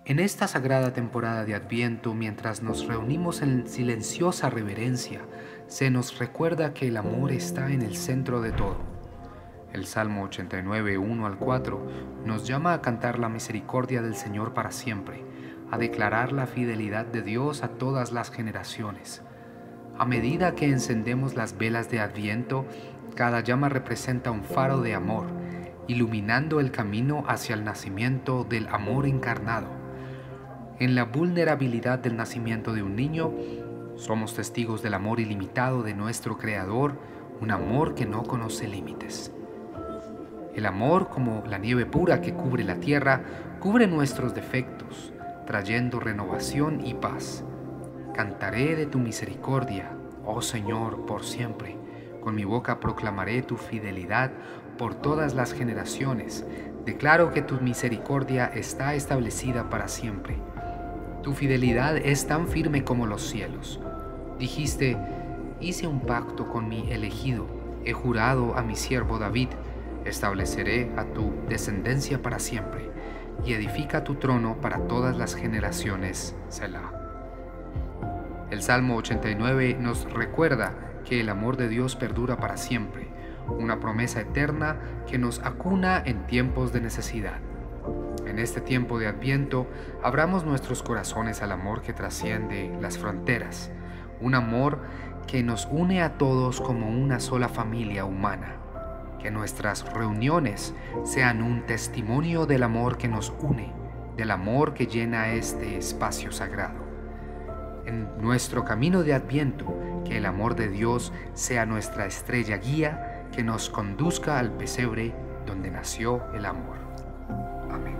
En esta sagrada temporada de Adviento, mientras nos reunimos en silenciosa reverencia, se nos recuerda que el amor está en el centro de todo. El Salmo 89, 1 al 4, nos llama a cantar la misericordia del Señor para siempre, a declarar la fidelidad de Dios a todas las generaciones. A medida que encendemos las velas de Adviento, cada llama representa un faro de amor, iluminando el camino hacia el nacimiento del amor encarnado. En la vulnerabilidad del nacimiento de un niño, somos testigos del amor ilimitado de nuestro Creador, un amor que no conoce límites. El amor, como la nieve pura que cubre la tierra, cubre nuestros defectos, trayendo renovación y paz. Cantaré de tu misericordia, oh Señor, por siempre. Con mi boca proclamaré tu fidelidad por todas las generaciones. Declaro que tu misericordia está establecida para siempre. Tu fidelidad es tan firme como los cielos. Dijiste, hice un pacto con mi elegido, he jurado a mi siervo David, estableceré a tu descendencia para siempre, y edifica tu trono para todas las generaciones. Selah. El Salmo 89 nos recuerda que el amor de Dios perdura para siempre, una promesa eterna que nos acuna en tiempos de necesidad. En este tiempo de Adviento, abramos nuestros corazones al amor que trasciende las fronteras, un amor que nos une a todos como una sola familia humana. Que nuestras reuniones sean un testimonio del amor que nos une, del amor que llena este espacio sagrado. En nuestro camino de Adviento, que el amor de Dios sea nuestra estrella guía que nos conduzca al pesebre donde nació el amor. Amén.